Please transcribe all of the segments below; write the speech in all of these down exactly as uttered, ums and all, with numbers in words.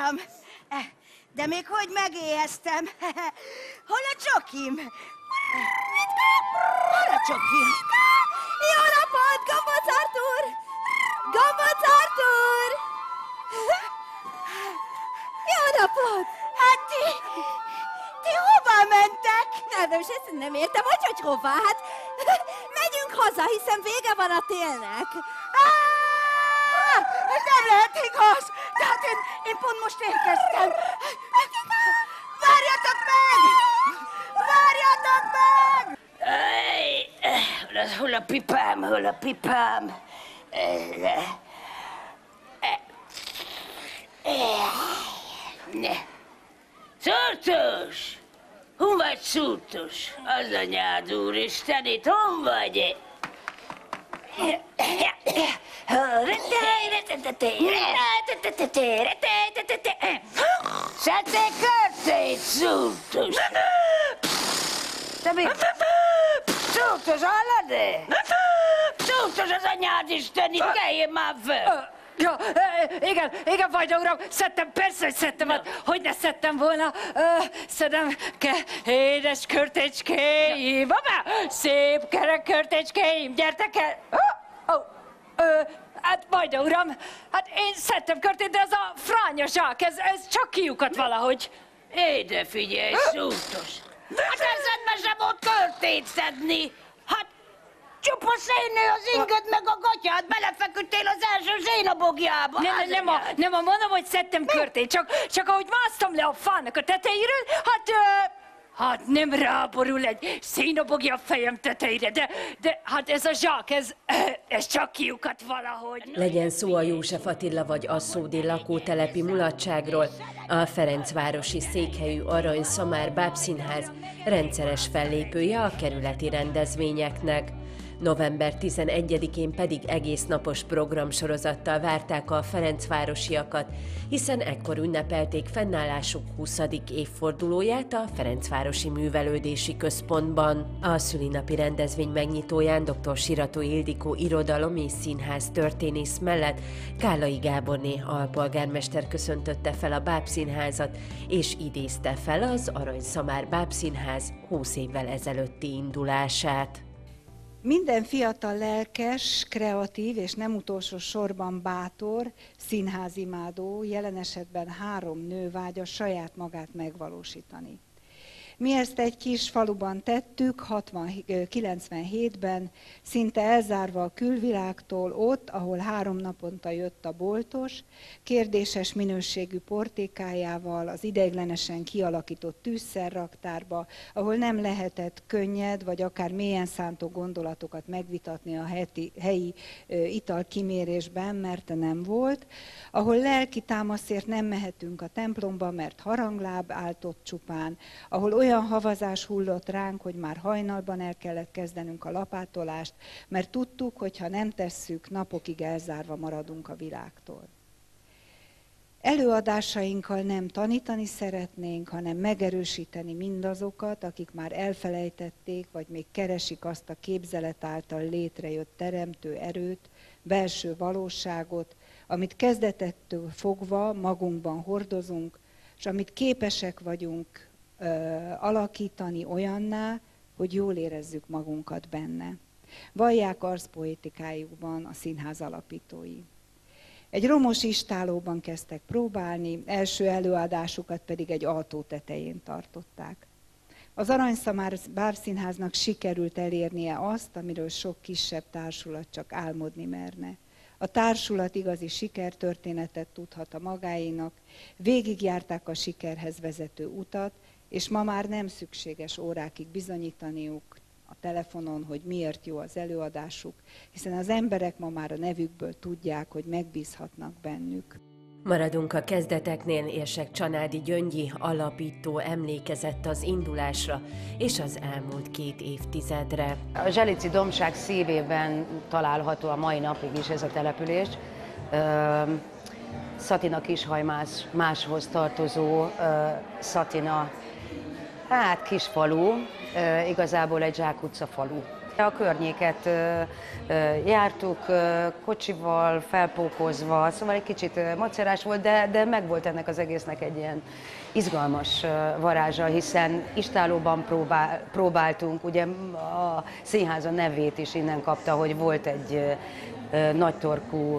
Uram, de még hogy megéheztem. Hol a csokim? Hol a csokim? Jó napot, Gomboc Artúr! Gomboc Artúr! Jó napot! Hát ti, ti hova mentek? Nem, és ezt nem értem, hogy hogy hova? Hát megyünk haza, hiszen vége van a télnek. Ah, ez nem lehet igaz! Tehát én, én pont most érkeztem. Várjatok meg! Várjatok meg! Hol a pipám, hol a pipám? Szúrtus! Hon vagy, Szúrtus? Az anyád, úristen, itt hon vagy? Szedték körtét, Szúrtus! Te mit? Szúrtus, hallod-e? Szúrtus, az anyád isten, itt kelljél már föl! Ja, igen, igen, Vajda uram, szedtem, persze, hogy szedtem, hát hogy ne szedtem volna, szedem, ke, édes körtécskéim, babá, szép kerek körtécskéim, gyertek el, oh, oh, ö, hát Vajda uram, hát én szedtem körtét, de ez a fránya zsák, ez, ez csak kiukat valahogy. Éde figyelj, Szúrtos, hát eszedbe sem volt körtét szedni, hát csupa szénnő az inged meg a gatyád, belefeküdtél az első zénabogjába. Nem, nem, nem, a, nem a mondom, hogy szedtem körtét, csak, csak ahogy másztam le a fának a tetejéről, hát, uh, hát nem ráborul egy szénabogja a fejem tetejére, de, de hát ez a zsák, ez, ez csak kiukat valahogy. Legyen szó a József Attila vagy Aszódi lakótelepi mulatságról, a Ferencvárosi székhelyű Arany-Szamár Bábszínház rendszeres fellépője a kerületi rendezvényeknek. november tizenegyedikén pedig egész napos programsorozattal várták a ferencvárosiakat, hiszen ekkor ünnepelték fennállásuk huszadik évfordulóját a Ferencvárosi Művelődési Központban. A szülinapi rendezvény megnyitóján dr. Sirató Ildikó irodalom és színház történész mellett Kállai Gáborné alpolgármester köszöntötte fel a Bábszínházat, és idézte fel az Arany-Szamár Bábszínház húsz évvel ezelőtti indulását. Minden fiatal lelkes, kreatív és nem utolsó sorban bátor, színházimádó, jelen esetben három nő vágya saját magát megvalósítani. Mi ezt egy kis faluban tettük, kilencvenhétben, szinte elzárva a külvilágtól, ott, ahol három naponta jött a boltos, kérdéses minőségű portékájával, az ideiglenesen kialakított tűzszerraktárba, ahol nem lehetett könnyed, vagy akár mélyen szántó gondolatokat megvitatni a heti, helyi ö, italkimérésben, mert nem volt, ahol lelki támaszért nem mehetünk a templomba, mert harangláb állt ott csupán, ahol olyan havazás hullott ránk, hogy már hajnalban el kellett kezdenünk a lapátolást, mert tudtuk, hogy ha nem tesszük, napokig elzárva maradunk a világtól. Előadásainkkal nem tanítani szeretnénk, hanem megerősíteni mindazokat, akik már elfelejtették, vagy még keresik azt a képzelet által létrejött teremtő erőt, belső valóságot, amit kezdetektől fogva magunkban hordozunk, és amit képesek vagyunk ö, alakítani olyanná, hogy jól érezzük magunkat benne. Vallják arcpoétikájukban a színház alapítói. Egy romos istálóban kezdtek próbálni, első előadásukat pedig egy ajtó tetején tartották. Az Arany-Szamár Bábszínháznak sikerült elérnie azt, amiről sok kisebb társulat csak álmodni merne. A társulat igazi sikertörténetet tudhat a magáénak, végigjárták a sikerhez vezető utat, és ma már nem szükséges órákig bizonyítaniuk a telefonon, hogy miért jó az előadásuk, hiszen az emberek ma már a nevükből tudják, hogy megbízhatnak bennük. Maradunk a kezdeteknél, Érsek Csanádi Gyöngyi alapító emlékezett az indulásra és az elmúlt két évtizedre. A Zselici dombság szívében található a mai napig is ez a település. Szatina Kishajmás máshoz tartozó Szatina, hát kisfalu, igazából egy zsákutca falu. A környéket jártuk kocsival, felpókozva, szóval egy kicsit macerás volt, de, de meg volt ennek az egésznek egy ilyen izgalmas varázsa, hiszen istállóban próbál, próbáltunk, ugye a színház a nevét is innen kapta, hogy volt egy nagytorkú,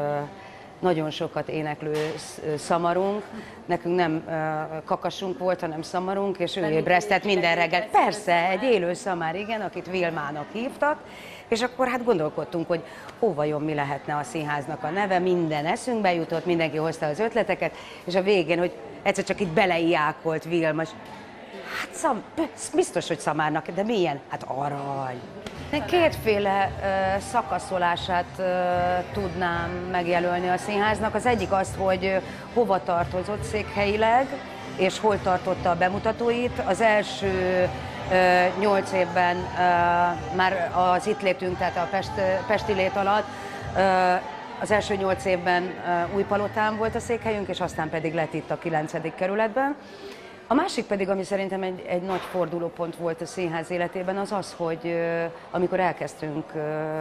nagyon sokat éneklő szamarunk, nekünk nem kakasunk volt, hanem szamarunk, és ő ébresztett minden reggel. Persze, egy élő szamár, igen, akit Vilmának hívtak, és akkor hát gondolkodtunk, hogy ó, vajon mi lehetne a színháznak a neve, minden eszünkbe jutott, mindenki hozta az ötleteket, és a végén, hogy egyszer csak itt beleijákolt Vilma, és hát szam, biztos, hogy szamárnak, de milyen? Hát arany. Kétféle uh, szakaszolását uh, tudnám megjelölni a színháznak. Az egyik az, hogy uh, hova tartozott székhelyileg, és hol tartotta a bemutatóit. Az első uh, nyolc évben uh, már az itt létünk, tehát a Pest, Pesti lét alatt, uh, az első nyolc évben uh, Újpalotán volt a székhelyünk, és aztán pedig lett itt a kilencedik kerületben. A másik pedig, ami szerintem egy, egy nagy fordulópont volt a színház életében, az az, hogy uh, amikor elkezdtünk uh,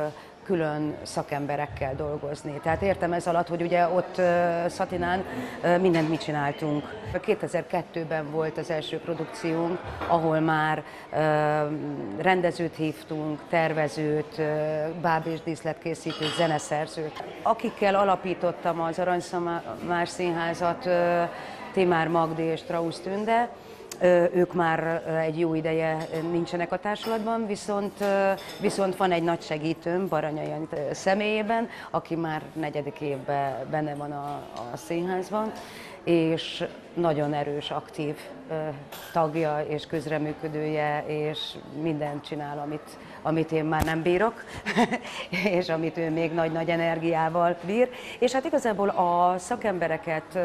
külön szakemberekkel dolgozni. Tehát értem ez alatt, hogy ugye ott uh, Szatinán uh, mindent mi csináltunk. kétezer-kettőben volt az első produkciónk, ahol már uh, rendezőt hívtunk, tervezőt, uh, báb- és díszletkészítőt, zeneszerzőt. Akikkel alapítottam az Aranyszamár Színházat, uh, Timár Magdi és Strausz Tünde, ők már egy jó ideje nincsenek a társulatban, viszont, viszont van egy nagy segítőm, Baranyai Anita személyében, aki már negyedik évben benne van a, a színházban, és nagyon erős, aktív tagja és közreműködője, és mindent csinál, amit, amit én már nem bírok, és amit ő még nagy-nagy energiával bír. És hát igazából a szakembereket,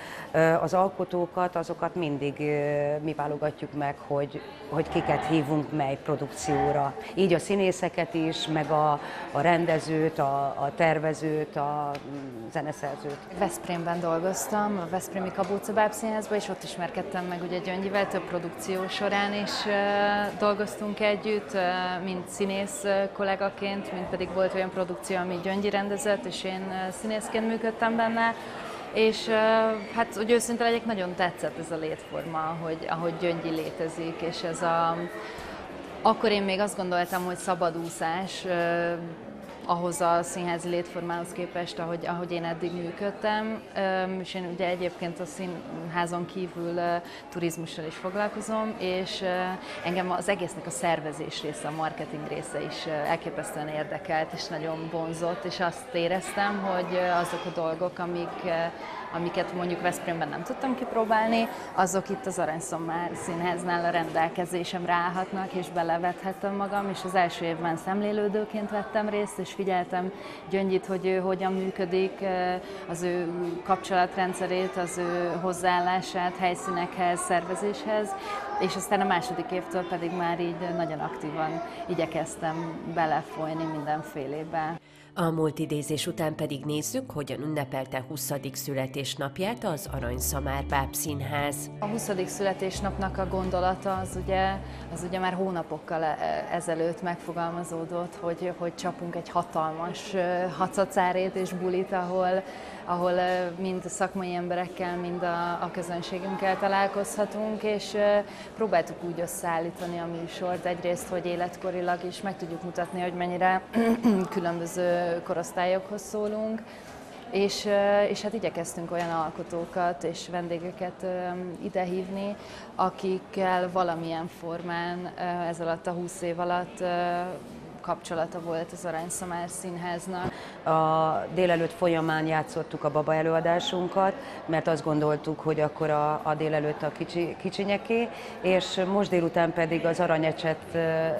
az alkotókat, azokat mindig mi válogatjuk meg, hogy, hogy kiket hívunk mely produkcióra. Így a színészeket is, meg a, a rendezőt, a, a tervezőt, a zeneszerzőt. Veszprémben dolgoztam, a Veszprémi Kabóca Bábszínházban, és ott ismerkedtem meg ugye Gyöngyivel, több produkció során is uh, dolgoztunk együtt, uh, mind színész uh, kollégaként, mind pedig volt olyan produkció, ami Gyöngyi rendezett, és én uh, színészként működtem benne. És uh, hát, hogy őszinte legyek, nagyon tetszett ez a létforma, ahogy, ahogy Gyöngyi létezik, és ez a... Akkor én még azt gondoltam, hogy szabadúszás, uh, ahhoz a színházi létformához képest, ahogy, ahogy én eddig működtem, és én ugye egyébként a színházon kívül turizmussal is foglalkozom, és engem az egésznek a szervezés része, a marketing része is elképesztően érdekelt, és nagyon vonzott, és azt éreztem, hogy azok a dolgok, amik, amiket mondjuk Veszprémben nem tudtam kipróbálni, azok itt az Aranyszamár Színháznál a rendelkezésemre állhatnak, és belevethettem magam, és az első évben szemlélődőként vettem részt, és figyeltem Gyöngyit, hogy ő hogyan működik, az ő kapcsolatrendszerét, az ő hozzáállását helyszínekhez, szervezéshez, és aztán a második évtől pedig már így nagyon aktívan igyekeztem belefolyni mindenfélébe. A múlt idézés után pedig nézzük, hogyan ünnepelte huszadik születésnapját az Aranyszamár Bábszínház. A huszadik születésnapnak a gondolata az ugye, az ugye már hónapokkal ezelőtt megfogalmazódott, hogy, hogy csapunk egy hatalmas hacacárét és bulit, ahol, ahol mind a szakmai emberekkel, mind a, a közönségünkkel találkozhatunk, és próbáltuk úgy összeállítani a műsort egyrészt, hogy életkorilag is meg tudjuk mutatni, hogy mennyire különböző korosztályokhoz szólunk, és, és hát igyekeztünk olyan alkotókat és vendégeket idehívni, akikkel valamilyen formán ez alatt a húsz év alatt kapcsolata volt az Aranyszamár Színháznak. A délelőtt folyamán játszottuk a baba előadásunkat, mert azt gondoltuk, hogy akkor a, a délelőtt a kicsi, kicsinyeké, és most délután pedig az Aranyecset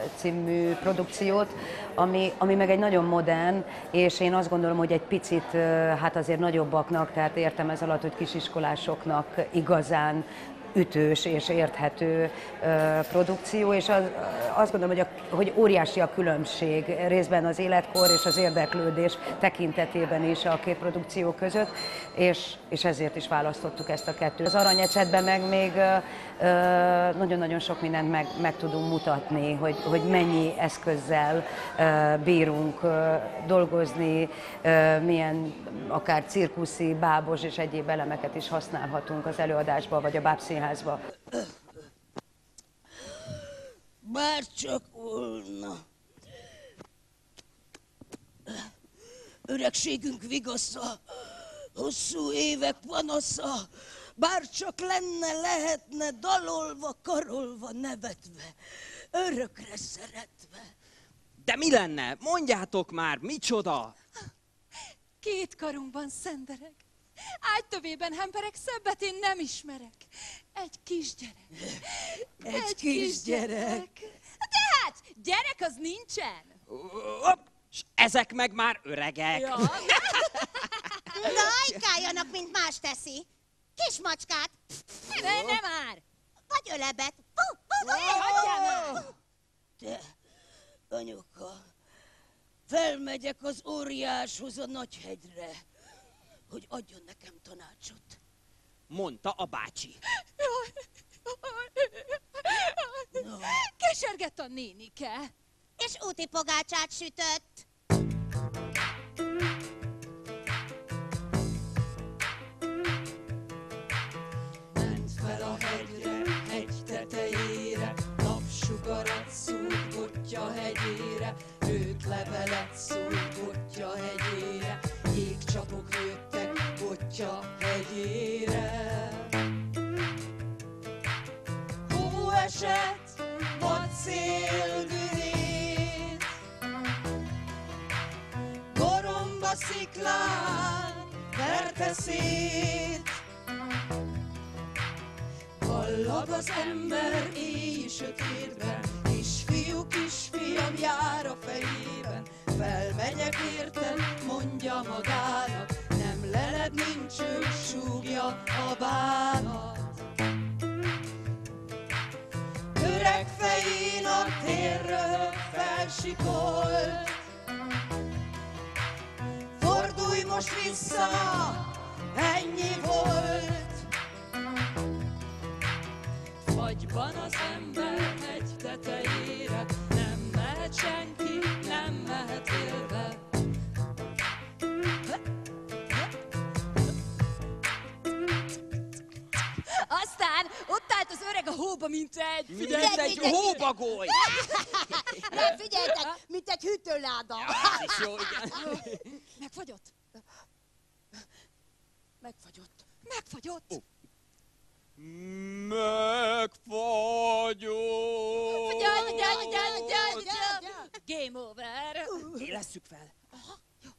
című produkciót, ami, ami meg egy nagyon modern, és én azt gondolom, hogy egy picit hát azért nagyobbaknak, tehát értem ez alatt, hogy kisiskolásoknak igazán ütős és érthető uh, produkció, és az, azt gondolom, hogy, a, hogy óriási a különbség részben az életkor és az érdeklődés tekintetében is a két produkció között, és, és ezért is választottuk ezt a kettőt. Az Aranyecsetben meg még uh, nagyon-nagyon sok mindent meg, meg tudunk mutatni, hogy, hogy mennyi eszközzel bírunk dolgozni, milyen akár cirkuszi, bábos és egyéb elemeket is használhatunk az előadásba vagy a Bábszínházba. Bárcsak volna. Öregségünk vigasza, hosszú évek panasza, bárcsak lenne, lehetne, dalolva, karolva, nevetve, örökre szeretve. De mi lenne? Mondjátok már, micsoda? Két karunkban szendereg, ágytövében hempereg, szebbet én nem ismerek. Egy kisgyerek. Egy, Egy kisgyerek. Tehát, gyerek az nincsen. Hopp, s ezek meg már öregek. Ja. Na, ajkáljanak, mint más teszi. Kis macskát. Ne, ne már. Vagy ölebet. Hagyjál már. Te, anyuka, felmegyek az óriáshoz a Nagyhegyre, hogy adjon nekem tanácsot. Mondta a bácsi. No. Kesergett a nénike. És úti pogácsát sütött. Ment fel a hegyre, hegy tetejére, napsugarat szúrt Gottya hegyére, őt levelet szúrt Gottya hegyére, jégcsapok nőttek Gottya hegyére. Hó esett, vad szél dühít, goromba sziklán verte szét. Hallag az ember éjjel sötétben, kisfiú, kisfiam jár a fejében. Felmegyek érted, mondja magának, nem leled, nincs ő, súgja a bánat. Öreg fején a térről felsikolt, fordulj most vissza, ennyi volt. Fagyban az ember hegy tetejére, nem mehet senki, nem mehet élve. Aztán ott állt az öreg a hóba, mint egy... Mint egy hóbagoly! Nem figyeltek, mint egy hűtőláda. Ez is jó, igen. Megfagyott? Megfagyott. Megfagyott? Oh. Megfagyott! Gyere, gyere, gyere, gyere, gyere! Game over! Élesszük fel! Aha, jó.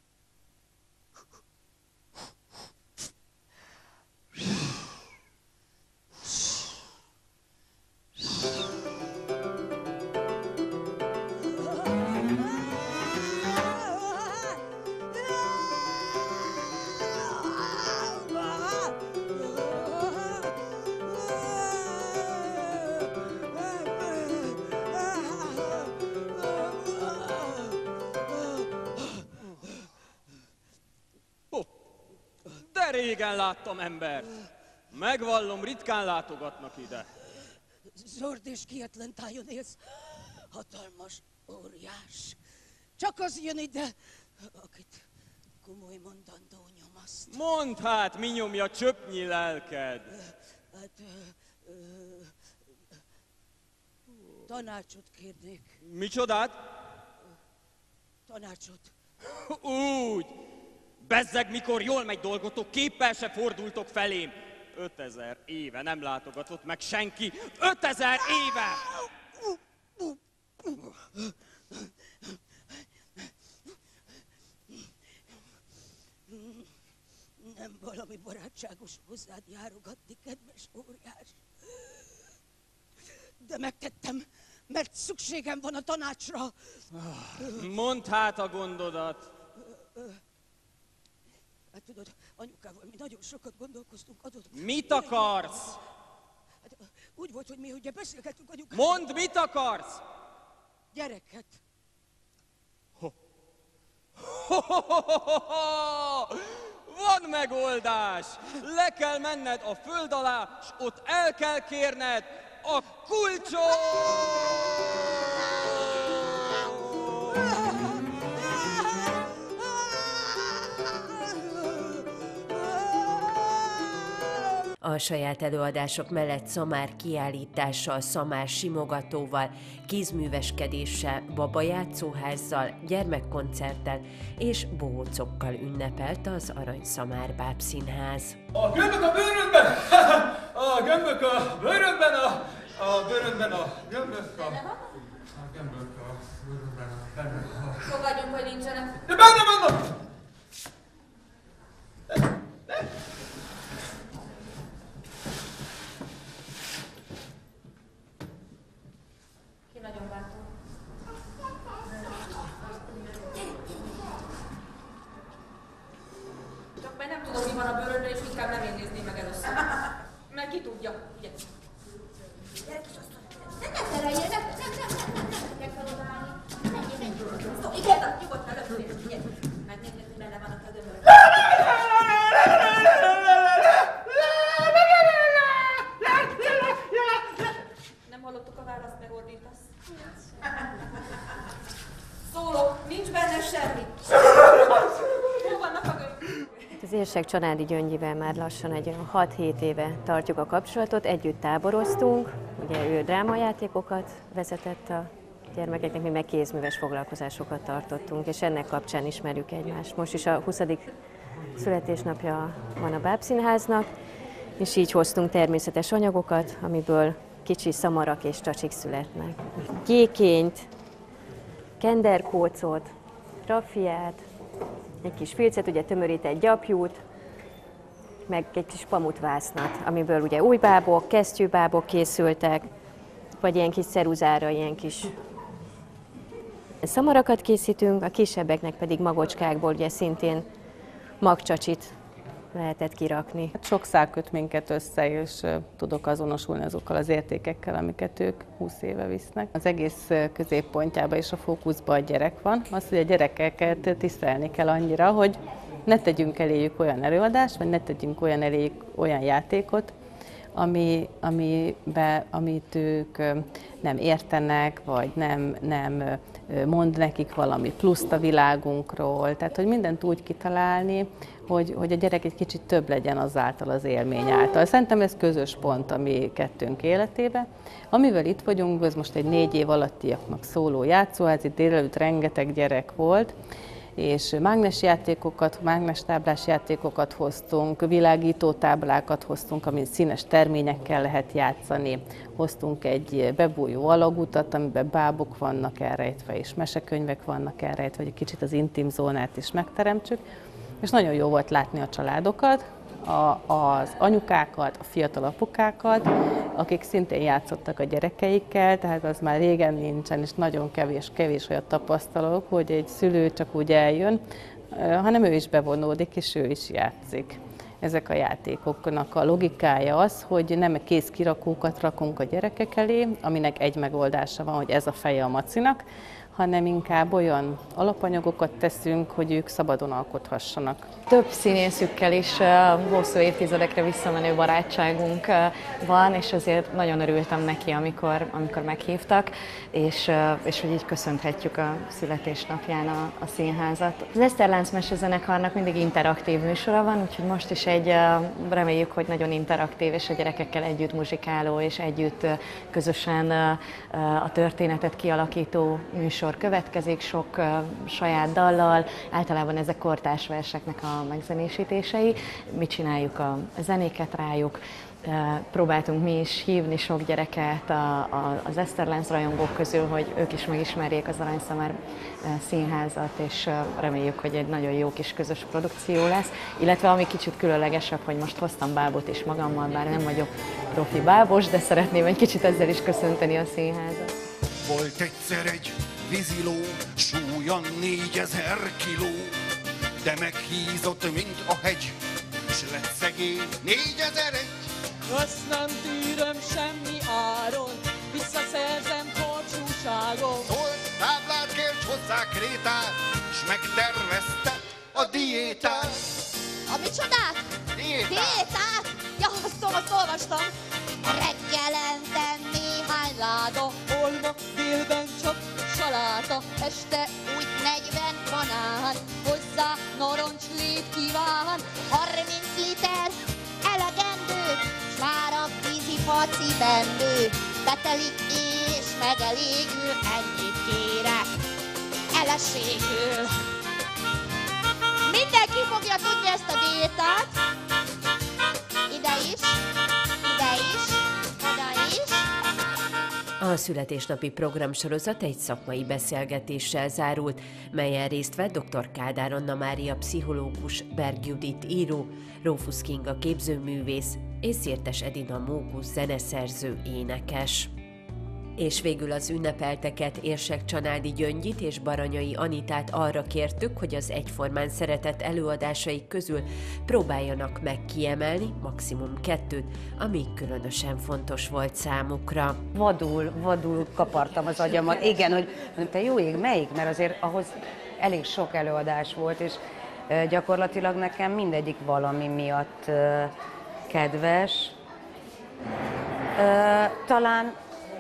De régen láttam embert. Megvallom, ritkán látogatnak ide. Zord és kietlen tájon élsz, hatalmas óriás. Csak az jön ide, akit komoly mondandó nyomaszt. Mondd hát, mi nyomja csöpnyi lelked? Hát, ö, ö, tanácsot kérnék. Micsodát? Tanácsot. Úgy! Bezzeg, mikor jól megy dolgotok, képpel se fordultok felém. Ötezer éve nem látogatott meg senki. Ötezer éve! Nem valami barátságos hozzád járogatni, kedves óriás. De megtettem, mert szükségem van a tanácsra. Mondd hát a gondodat. Hát tudod, anyukával mi nagyon sokat gondolkoztunk, adott... Mit akarsz? Hát, úgy volt, hogy mi ugye beszélgettünk anyukával. Mondd, mit akarsz? Gyereket. Ho. Ho, ho, ho, ho, ho. Van megoldás! Le kell menned a föld alá, s ott el kell kérned a kulcsot! A saját előadások mellett szamár kiállítással, szamár simogatóval, kézműveskedéssel, babajátszóházzal, gyermekkoncerttel és bohócokkal ünnepelte az Aranyszamár Bábszínház. A gömbök a bőrödben! A gömbök a bőrödben, a, a bőrödben, a gömbök a... A gömbök a bőrödben, a gömbök a... Fogadjunk, hogy nincsenek. De benne vannak! Nagyon bátor. Csak mert nem tudom, mi van a bőrödre, és inkább nem én nézném meg először. Mert ki tudja, ugye? Gyere kis asztal! Nem, nem szereljél, nem, nem, nem, nem, nem, nem tudják feloldálni. Menjél, menjél! Szó, igen, nyugodtan rögtön, ugye? Megnézni, hogy benne van a ködömön. Nem hallottuk a választ, megordítasz. Szólok, nincs benne semmi. Hol vannak a gömbök? Az Érsek családi gyöngyivel már lassan egy hat-hét éve tartjuk a kapcsolatot, együtt táboroztunk, ugye ő drámajátékokat vezetett a gyermekeknek, mi meg kézműves foglalkozásokat tartottunk, és ennek kapcsán ismerjük egymást. Most is a huszadik születésnapja van a Bábszínháznak, és így hoztunk természetes anyagokat, amiből kicsi szamarak és csacsik születnek. Gyékényt, kenderkócot, raffiát, egy kis filcet, ugye tömörített gyapjút, meg egy kis pamutvásznat, amiből ugye új bábok, kesztyűbábok készültek, vagy ilyen kis ceruzára, ilyen kis szamarakat készítünk, a kisebbeknek pedig magocskákból ugye szintén magcsacsit lehetett kirakni. Sok szál köt minket össze, és tudok azonosulni azokkal az értékekkel, amiket ők húsz éve visznek. Az egész középpontjában és a fókuszban a gyerek van. Az, hogy a gyerekeket tisztelni kell annyira, hogy ne tegyünk eléjük olyan előadást, vagy ne tegyünk olyan eléjük olyan játékot, ami, amibe, amit ők nem értenek, vagy nem, nem mond nekik valami pluszt a világunkról. Tehát, hogy mindent úgy kitalálni, hogy, hogy a gyerek egy kicsit több legyen azáltal az élmény által. Szerintem ez közös pont a mi kettőnk életében. Amivel itt vagyunk, ez most egy négy év alattiaknak szóló játszóház, itt délelőtt rengeteg gyerek volt, és mágnesjátékokat, mágnestáblás játékokat hoztunk, világító táblákat hoztunk, amin színes terményekkel lehet játszani. Hoztunk egy bebújó alagutat, amiben bábok vannak elrejtve, és mesekönyvek vannak elrejtve, hogy egy kicsit az intim zónát is megteremtsük. És nagyon jó volt látni a családokat, a, az anyukákat, a fiatal apukákat, akik szintén játszottak a gyerekeikkel, tehát az már régen nincsen, és nagyon kevés, kevés olyat tapasztalok, hogy egy szülő csak úgy eljön, hanem ő is bevonódik, és ő is játszik. Ezek a játékoknak a logikája az, hogy nem kész kirakókat rakunk a gyerekek elé, aminek egy megoldása van, hogy ez a feje a macinak, hanem inkább olyan alapanyagokat teszünk, hogy ők szabadon alkothassanak. Több színészükkel is hosszú évtizedekre visszamenő barátságunk van, és azért nagyon örültem neki, amikor, amikor meghívtak, és, és hogy így köszönhetjük a születésnapján a, a színházat. Az Eszterlánc Mesezenekarnak mindig interaktív műsora van, úgyhogy most is egy, reméljük, hogy nagyon interaktív, és a gyerekekkel együtt muzsikáló, és együtt közösen a történetet kialakító műsor következik, sok uh, saját dallal, általában ezek kortárs verseknek a megzenésítései. Mi csináljuk a zenéket rájuk, uh, próbáltunk mi is hívni sok gyereket a, a, az Eszterlánc rajongók közül, hogy ők is megismerjék az Aranyszamár uh, Színházat, és uh, reméljük, hogy egy nagyon jó kis közös produkció lesz. Illetve ami kicsit különlegesebb, hogy most hoztam bábot is magammal, bár nem vagyok profi bábos, de szeretném egy kicsit ezzel is köszönteni a színházat. Volt egyszer egy víziló, súlya négyezer kiló, de meghízott, mint a hegy, s lett szegény négyezer-egy. Azt nem tűröm semmi áron, visszaszerzem karcsúságon. Szólt táblát kért hozzá Krétát, s megtervezte a diétát. A micsodát? Diétát. Diétát? Ja, azt tudom, azt olvastam. Reggelente néhány láda, Olva, délben csak saláta, este úgy negyven banán, hozzá narancslét kíván. harminc liter elegendő, s már a vízi faci bennő. Betelik és megelégül, ennyit kérek eleségül. Mindenki fogja tudni ezt a diétát. Ide is, ide is, oda is. A születésnapi programsorozat egy szakmai beszélgetéssel zárult, melyen részt vett dr. Kádár Anna Mária pszichológus, Berg Judit író, Rófusz Kinga képzőművész és Szirtes Edina Mókusz zeneszerző, énekes. És végül az ünnepelteket, Érsek Csanádi Gyöngyit és Baranyai Anitát arra kértük, hogy az egyformán szeretett előadásaik közül próbáljanak meg kiemelni maximum kettőt, ami különösen fontos volt számukra. Vadul, vadul kapartam az agyamat. Igen, hogy te jó ég, melyik? Mert azért ahhoz elég sok előadás volt, és gyakorlatilag nekem mindegyik valami miatt kedves. Talán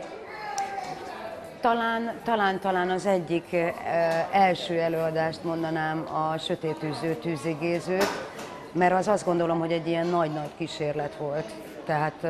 Talán, talán, talán az egyik első előadást mondanám, a Sötétűző tűzigézőt, mert az azt gondolom, hogy egy ilyen nagy-nagy kísérlet volt. Tehát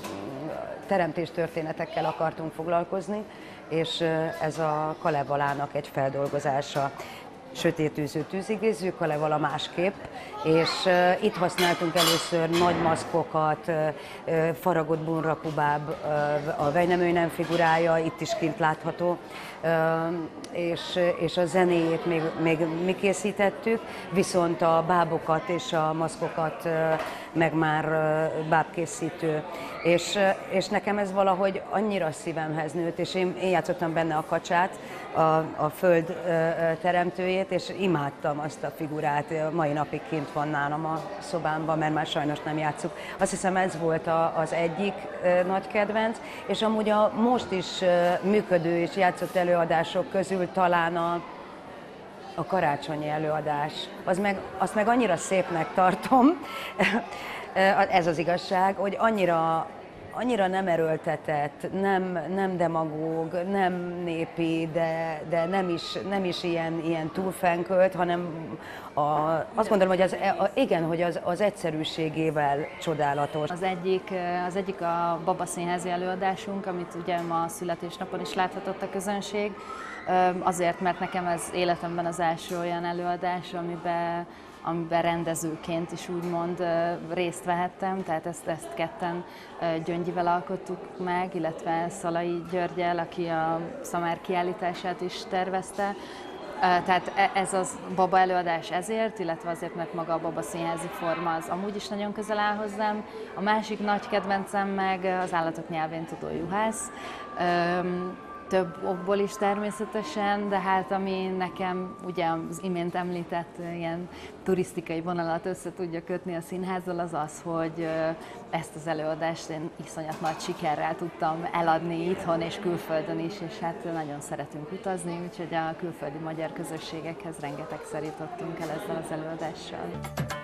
teremtéstörténetekkel akartunk foglalkozni, és ez a Kalevalának egy feldolgozása. Sötétűző tűzigéző, Kalevala másképp, és uh, itt használtunk először nagy maszkokat, uh, uh, faragott bunrakubáb, uh, a Vejnemőnem figurája itt is kint látható, uh, és, és a zenéjét még, még mi készítettük, viszont a bábokat és a maszkokat uh, meg már uh, bábkészítő. És, uh, és nekem ez valahogy annyira szívemhez nőtt, és én, én játszottam benne a kacsát, a, a föld uh, teremtőjét, és imádtam azt a figurát, mai napig kint van nálam a szobámban, mert már sajnos nem játszuk. Azt hiszem, ez volt a, az egyik e, nagy kedvenc, és amúgy a most is e, működő és játszott előadások közül talán a, a karácsonyi előadás. Az meg, azt meg annyira szépnek tartom, ez az igazság, hogy annyira annyira nem erőltetett, nem, nem demagóg, nem népi, de, de nem is, nem is ilyen, ilyen túlfenkölt, hanem a, azt gondolom, hogy az, a, igen, hogy az, az egyszerűségével csodálatos. Az egyik, az egyik a Baba színházi előadásunk, amit ugye ma a születésnapon is láthatott a közönség, azért, mert nekem ez életemben az első olyan előadás, amiben amiben rendezőként is úgymond részt vehettem, tehát ezt, ezt ketten Gyöngyivel alkottuk meg, illetve Szalai Györgyel, aki a Szamár kiállítását is tervezte. Tehát ez az Baba előadás ezért, illetve azért, mert maga a Baba színházi forma az amúgy is nagyon közel áll hozzám. A másik nagy kedvencem meg az Állatok nyelvén tudó juhász. Több okból is természetesen, de hát ami nekem ugye az imént említett ilyen turisztikai vonalat össze tudja kötni a színházzal, az az, hogy ezt az előadást én iszonyat nagy sikerrel tudtam eladni itthon és külföldön is, és hát nagyon szeretünk utazni, úgyhogy a külföldi magyar közösségekhez rengetegszer jutottunk el ezzel az előadással.